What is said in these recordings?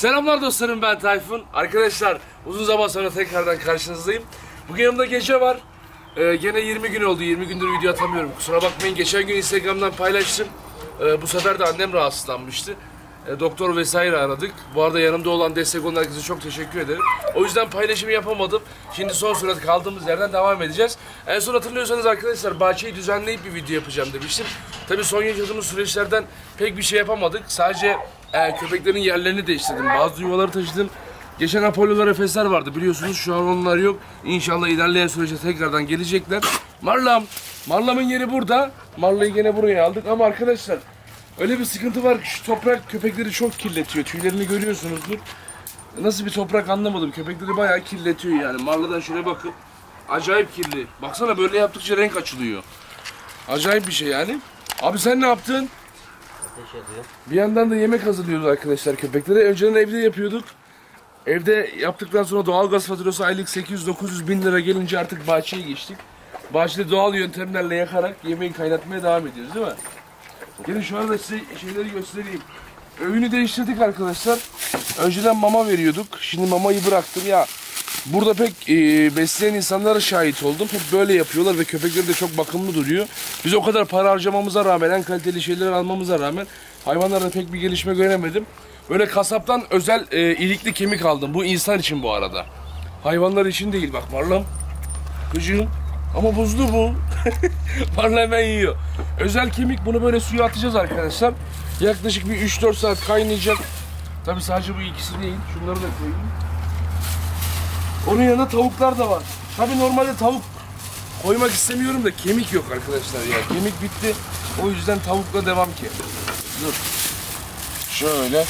Selamlar dostlarım, ben Tayfun. Arkadaşlar uzun zaman sonra tekrardan karşınızdayım. Bugün yanımda Gece var. Gene 20 gün oldu, 20 gündür video atamıyorum. Kusura bakmayın, geçen gün Instagram'dan paylaştım. Bu sefer de annem rahatsızlanmıştı. Doktor vesaire aradık. Bu arada yanımda olan destek olan herkese çok teşekkür ederim. O yüzden paylaşımı yapamadım. Şimdi son sırada kaldığımız yerden devam edeceğiz. En son hatırlıyorsanız arkadaşlar bahçeyi düzenleyip bir video yapacağım demiştim. Tabii son yaşadığımız süreçlerden pek bir şey yapamadık. Sadece köpeklerin yerlerini değiştirdim. Bazı yuvaları taşıdım. Geçen Apollo'lar, Efesler vardı biliyorsunuz. Şu an onlar yok. İnşallah ilerleyen süreçte tekrardan gelecekler. Marlam'ın yeri burada. Marla'yı gene buraya aldık ama arkadaşlar öyle bir sıkıntı var ki şu toprak köpekleri çok kirletiyor. Tüylerini görüyorsunuzdur. Nasıl bir toprak anlamadım. Köpekleri bayağı kirletiyor yani. Marla'dan şöyle bakın. Acayip kirli. Baksana, böyle yaptıkça renk açılıyor. Acayip bir şey yani. Abi sen ne yaptın? Bir yandan da yemek hazırlıyoruz arkadaşlar köpeklere. Önceden evde yapıyorduk. Evde yaptıktan sonra doğalgaz faturası aylık 800-900 bin lira gelince artık bahçeye geçtik. Bahçede doğal yöntemlerle yakarak yemeği kaynatmaya devam ediyoruz, değil mi? Gelin şu anda size şeyleri göstereyim. Öğünü değiştirdik arkadaşlar. Önceden mama veriyorduk. Şimdi mamayı bıraktım ya. Burada pek besleyen insanlara şahit oldum. Hep böyle yapıyorlar ve köpekleri de çok bakımlı duruyor. Biz o kadar para harcamamıza rağmen, en kaliteli şeyler almamıza rağmen hayvanlarda pek bir gelişme göremedim. Böyle kasaptan özel ilikli kemik aldım. Bu insan için bu arada. Hayvanlar için değil. Bak Marlam. Kıcığım. Ama buzlu bu. Marla hemen yiyor. Özel kemik, bunu böyle suya atacağız arkadaşlar. Yaklaşık bir 3-4 saat kaynayacak. Tabi sadece bu ikisi değil. Şunları da koyayım. Onun yanında tavuklar da var. Tabi normalde tavuk koymak istemiyorum da kemik yok arkadaşlar ya. Kemik bitti. O yüzden tavukla devam ki. Dur. Şöyle.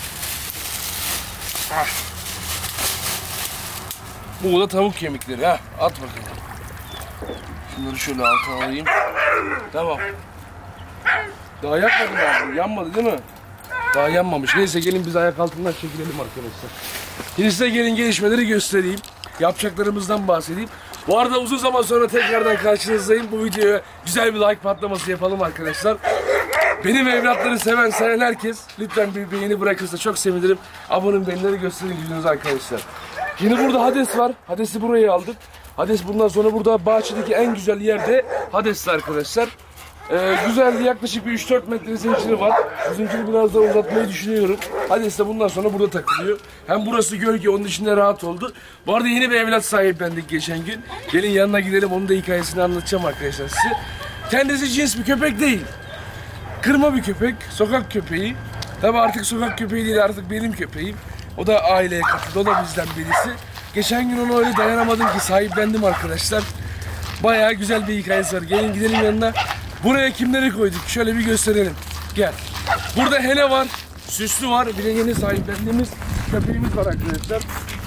Ah. Bu da tavuk kemikleri ha. At bakalım. Bunları şöyle alta alayım. Tamam. Daha yakmadı mı abi? Yanmadı değil mi? Daha yanmamış. Neyse gelin biz ayak altından çekilelim arkadaşlar. Şimdi size gelin gelişmeleri göstereyim. Yapacaklarımızdan bahsedeyim. Bu arada uzun zaman sonra tekrardan karşınızdayım. Bu videoya güzel bir like patlaması yapalım arkadaşlar. Benim evlatları seven herkes lütfen bir beğeni bırakırsa çok sevinirim. Abone beğenileri gösterin videonuz arkadaşlar. Şimdi burada Hades var. Hades'i buraya aldık. Hades bundan sonra burada bahçedeki en güzel yerde Hades'ti arkadaşlar. Güzeldi, yaklaşık bir 3-4 metre zinciri var. Bu zinciri biraz daha uzatmayı düşünüyorum. Hades de bundan sonra burada takılıyor. Hem burası gölge, onun içinde rahat oldu. Bu arada yeni bir evlat sahiplendik geçen gün. Gelin yanına gidelim, onun da hikayesini anlatacağım arkadaşlar size. Kendisi cins bir köpek değil. Kırma bir köpek, sokak köpeği. Tabi artık sokak köpeği değil, artık benim köpeğim. O da aileye katıldı, o da bizden birisi. Geçen gün onu öyle dayanamadım ki sahiplendim arkadaşlar. Bayağı güzel bir hikayesi var. Gelin gidelim yanına. Buraya kimleri koyduk? Şöyle bir gösterelim. Gel. Burada Hele var, Süslü var. Bir de yeni sahiplendiğimiz köpeğimiz var arkadaşlar.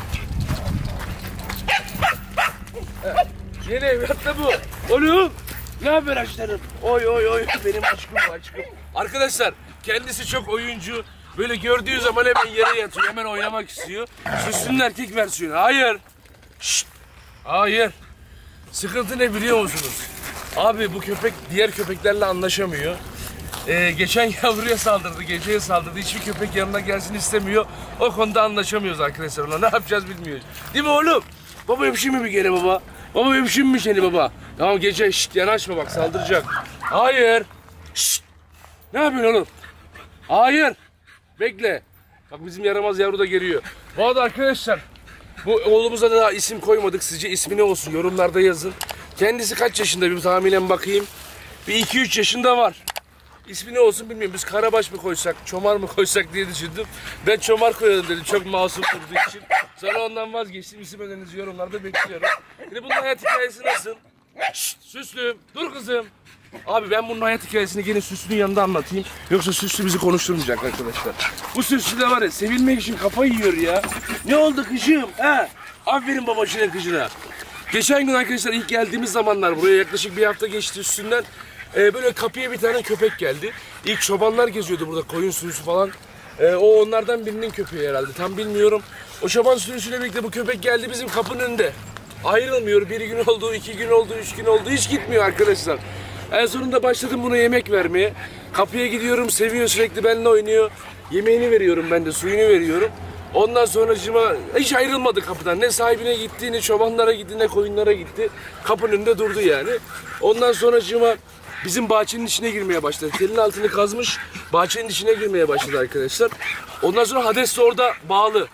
Evet. Yeni evlat da bu. Oğlum, ne haber aşklarım? Oy oy oy, benim aşkım. Arkadaşlar kendisi çok oyuncu. Böyle gördüğü zaman hemen yere yatıyor, hemen oynamak istiyor. Süslü'nün erkek versiyonu. Hayır. Şşt. Hayır. Sıkıntı ne biliyor musunuz? Abi bu köpek diğer köpeklerle anlaşamıyor. Geçen yavruya saldırdı, geceye saldırdı. Hiçbir köpek yanına gelsin istemiyor. O konuda anlaşamıyoruz arkadaşlar. Ona ne yapacağız bilmiyoruz. Değil mi oğlum? Baba öpüşeyim mi bir kere baba? Baba öpüşeyim mi seni baba? Tamam Gece, şşt, yanaşma bak, saldıracak. Hayır. Şşt. Ne yapıyorsun oğlum? Hayır. Bekle. Bak bizim yaramaz yavru da geliyor. Bu arada arkadaşlar, bu oğlumuza da daha isim koymadık. Sizce ismi ne olsun? Yorumlarda yazın. Kendisi kaç yaşında bir tahminen bakayım. Bir 2-3 yaşında var. İsmi ne olsun bilmiyorum. Biz Karabaş mı koysak, Çomar mı koysak diye düşündüm. Ben Çomar koyalım dedim. Çok masum durduğu için. Sonra ondan vazgeçtim. İsim önerinizi yorumlarda bekliyorum. Şimdi bunun hayat hikayesi nasıl? Şşt, Süslü, dur kızım. Abi ben bunun hayat hikayesini gene Süslü'nün yanında anlatayım. Yoksa Süslü bizi konuşturmayacak arkadaşlar. Bu Süslü de var ya, sevilmek için kafayı yiyor ya. Ne oldu kızım? Ha? Aferin babacığına kızına. Geçen gün arkadaşlar ilk geldiğimiz zamanlar buraya yaklaşık bir hafta geçti üstünden. Böyle kapıya bir tane köpek geldi. İlk çobanlar geziyordu burada, koyun sürüsü falan. O onlardan birinin köpeği herhalde, tam bilmiyorum. O çoban sürüsüyle birlikte bu köpek geldi bizim kapının önünde. Ayrılmıyor. Bir gün oldu, 2 gün oldu, 3 gün oldu. Hiç gitmiyor arkadaşlar. En sonunda başladım buna yemek vermeye. Kapıya gidiyorum, seviyor, sürekli benimle oynuyor. Yemeğini veriyorum, ben de suyunu veriyorum. Ondan sonracığıma hiç ayrılmadı kapıdan. Ne sahibine gitti, ne çobanlara gitti, ne koyunlara gitti. Kapının önünde durdu yani. Ondan sonracığıma bizim bahçenin içine girmeye başladı. Telin altını kazmış, bahçenin içine girmeye başladı arkadaşlar. Ondan sonra Hades de orada bağlı.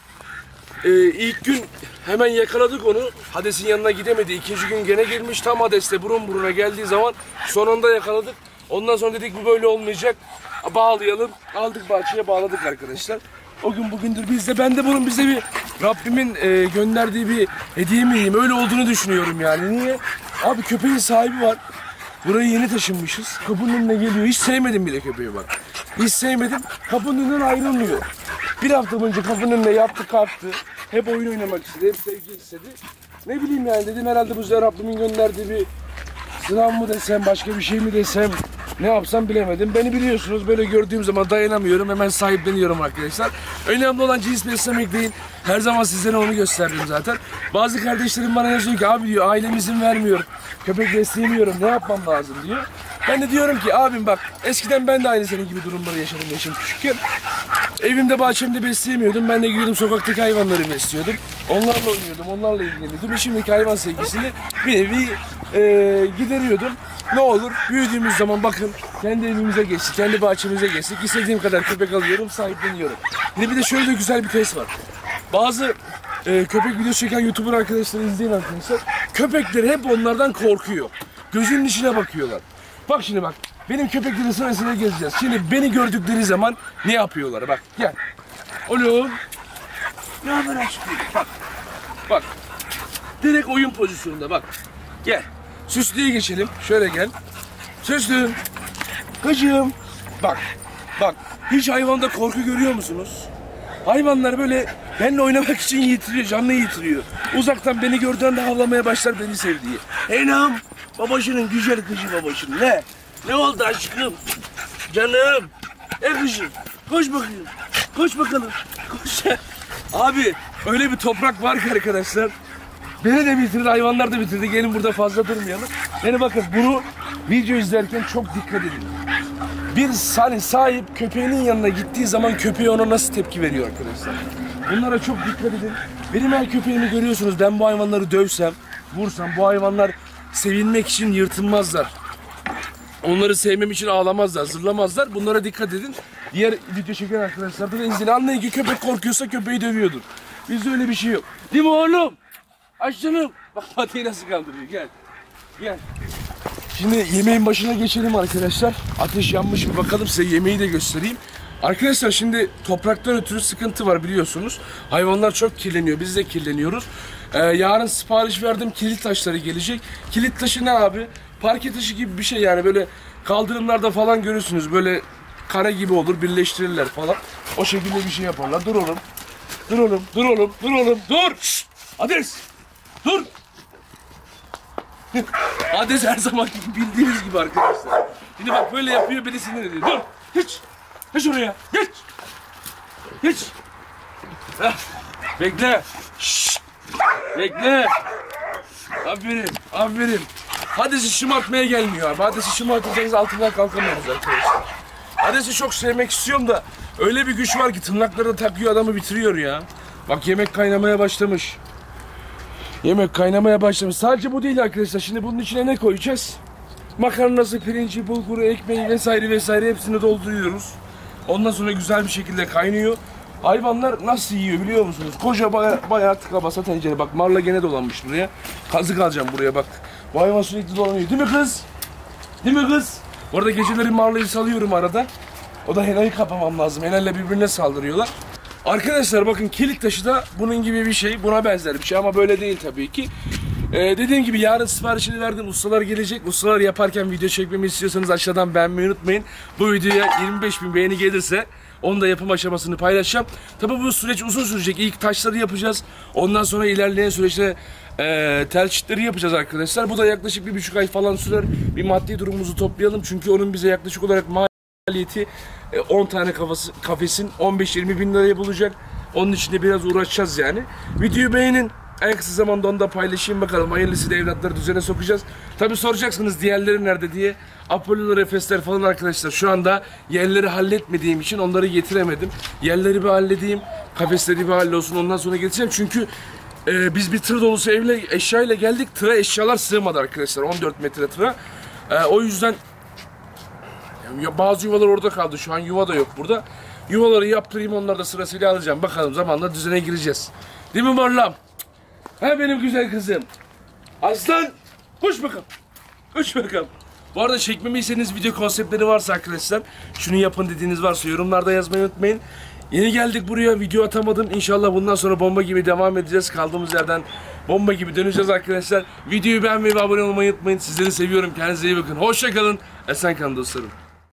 İlk gün hemen yakaladık onu. Hades'in yanına gidemedi. İkinci gün gene girmiş. Tam Hades'le burun buruna geldiği zaman sonunda yakaladık. Ondan sonra dedik bu böyle olmayacak. Bağlayalım. Aldık bahçeye bağladık arkadaşlar. O gün bugündür ben de bunun bize bir Rabbimin gönderdiği bir hediye miyim? Öyle olduğunu düşünüyorum yani. Niye? Abi köpeğin sahibi var. Buraya yeni taşınmışız. Kapının önüne geliyor. Hiç sevmedim bile köpeği bak. Hiç sevmedim. Kapının önünden ayrılmıyor. Bir hafta boyunca kapının önüne yattı kalktı. Hep oyun oynamak istedi. Hep sevgi istedi. Ne bileyim yani dedim herhalde bu sefer Rabbimin gönderdiği bir sınav mı desem, başka bir şey mi desem, ne yapsam bilemedim. Beni biliyorsunuz, böyle gördüğüm zaman dayanamıyorum, hemen sahipleniyorum arkadaşlar. Önemli olan cins beslemek değil. Her zaman sizlere onu gösterdim zaten. Bazı kardeşlerim bana yazıyor ki abi diyor ailem izin vermiyor, köpek besleyemiyorum, ne yapmam lazım diyor. Ben de diyorum ki abim bak, eskiden ben de aynı senin gibi durumları yaşadım yaşım küçükken. Evimde bahçemde besleyemiyordum. Ben de gidiyordum sokaktaki hayvanları besliyordum. Onlarla oynuyordum, onlarla ilgileniyordum. Şimdiki hayvan sevgisini bir nevi gideriyordum. Ne olur büyüdüğümüz zaman bakın kendi evimize geçtik, kendi bahçemize geçtik. İstediğim kadar köpek alıyorum, sahipleniyorum. Bir de şöyle de güzel bir test var. Bazı köpek videosu çeken YouTuber arkadaşları izleyin arkadaşlar. Köpekler hep onlardan korkuyor. Gözünün içine bakıyorlar. Bak şimdi bak. Benim köpeklerin sırasıyla gezeceğiz. Şimdi beni gördükleri zaman ne yapıyorlar? Bak gel. Oğlum. Ne haber aşkım? Bak. Bak. Direkt oyun pozisyonunda bak. Gel. Süslü'ye geçelim. Şöyle gel. Süslü. Kıcığım. Bak. Bak. Hiç hayvanda korku görüyor musunuz? Hayvanlar böyle benimle oynamak için yitiriyor, canını yitiriyor. Uzaktan beni gördüğünde havlamaya başlar beni sevdiği. Enam. Babacının güzel kıcı babacının. Ne? Ne oldu aşkım? Canım. Kızım. Koş bakayım. Koş bakalım. Koş. Abi öyle bir toprak var ki arkadaşlar. Beni de bitirdi, hayvanlar da bitirdi. Gelin burada fazla durmayalım. Yani bakın bunu video izlerken çok dikkat edin. Bir sahip köpeğinin yanına gittiği zaman köpeği ona nasıl tepki veriyor arkadaşlar. Bunlara çok dikkat edin. Benim her köpeğimi görüyorsunuz. Ben bu hayvanları dövsem, vursam bu hayvanlar sevinmek için yırtınmazlar. Onları sevmem için ağlamazlar, zırlamazlar. Bunlara dikkat edin. Diğer video çeken arkadaşlar da izleyin. Anlayın ki köpek korkuyorsa köpeği dövüyordur. Bizde öyle bir şey yok. Değil mi oğlum? Açtınım. Bak Fatih'i nasıl kaldırıyor. Gel. Gel. Şimdi yemeğin başına geçelim arkadaşlar. Ateş yanmış mı bakalım, size yemeği de göstereyim. Arkadaşlar şimdi topraktan ötürü sıkıntı var biliyorsunuz. Hayvanlar çok kirleniyor. Biz de kirleniyoruz. Yarın sipariş verdim. Kilit taşları gelecek. Kilit taşı ne abi? Parke taşı gibi bir şey yani, böyle kaldırımlarda falan görürsünüz. Böyle kare gibi olur, birleştirirler falan. O şekilde bir şey yaparlar. Dur oğlum. Dur oğlum. Dur oğlum. Dur oğlum. Dur. Şşt. Hades. Dur. Hades her zaman bildiğiniz gibi arkadaşlar. Şimdi bak böyle yapıyor, beni sinir ediyor. Dur. Geç. Geç oraya. Geç. Geç. Heh. Bekle. Şşt. Bekle. Aferin. Aferin. Hades'i şımartmaya gelmiyor abi. Hades'i şımartırsanız altından kalkamıyoruz arkadaşlar. Hades'i çok sevmek istiyorum da öyle bir güç var ki tırnaklarını takıyor, adamı bitiriyor ya. Bak yemek kaynamaya başlamış. Yemek kaynamaya başlamış. Sadece bu değil arkadaşlar. Şimdi bunun içine ne koyacağız? Makarnası, pirinci, bulguru, ekmeği vesaire vesaire hepsini dolduruyoruz. Ondan sonra güzel bir şekilde kaynıyor. Hayvanlar nasıl yiyor biliyor musunuz? Koca bayağı tıka basa tencere. Bak Marla gene dolanmış buraya. Kazık alacağım buraya bak. Bu hayvan sürekli dolanıyor. Değil mi kız? Değil mi kız? Bu arada geceleri Marla'yı salıyorum arada. O da Hena'yı kapamam lazım. Hena'yla birbirine saldırıyorlar. Arkadaşlar bakın kilit taşı da bunun gibi bir şey. Buna benzer bir şey ama böyle değil tabii ki. Dediğim gibi yarın siparişini verdim. Ustalar gelecek. Ustalar yaparken video çekmemi istiyorsanız aşağıdan beğenmeyi unutmayın. Bu videoya 25.000 beğeni gelirse onu da yapım aşamasını paylaşacağım. Tabii bu süreç uzun sürecek. İlk taşları yapacağız. Ondan sonra ilerleyen süreçte tel çitleri yapacağız arkadaşlar. Bu da yaklaşık 1,5 ay falan sürer. Bir maddi durumumuzu toplayalım. Çünkü onun bize yaklaşık olarak maliyeti 10 tane kafesin 15-20 bin liraya bulacak. Onun için de biraz uğraşacağız yani. Videoyu beğenin. En kısa zamanda onu da paylaşayım bakalım. Hayırlısıyla evlatları düzene sokacağız. Tabi soracaksınız diğerleri nerede diye. Apollo'lar, Efesler falan arkadaşlar. Şu anda yerleri halletmediğim için onları getiremedim. Yerleri bir halledeyim. Kafesleri bir hallolsun. Ondan sonra getireceğim. Çünkü biz bir tır dolusu evle, eşyayla geldik. Tıra eşyalar sığmadı arkadaşlar. 14 metre tıra. O yüzden bazı yuvalar orada kaldı. Şu an yuva da yok burada. Yuvaları yaptırayım. Onları da sırasıyla alacağım. Bakalım zamanla düzene gireceğiz. Değil mi Morlam? Ha benim güzel kızım. Aslan. Koş bakalım. Koş bakalım. Bu arada çekmemi istediğiniz video konseptleri varsa arkadaşlar, şunu yapın dediğiniz varsa yorumlarda yazmayı unutmayın. Yeni geldik buraya, video atamadım. İnşallah bundan sonra bomba gibi devam edeceğiz. Kaldığımız yerden bomba gibi döneceğiz arkadaşlar. Videoyu beğenmeyi ve abone olmayı unutmayın. Sizleri seviyorum. Kendinize iyi bakın. Hoşça kalın. Esen kalın dostlarım.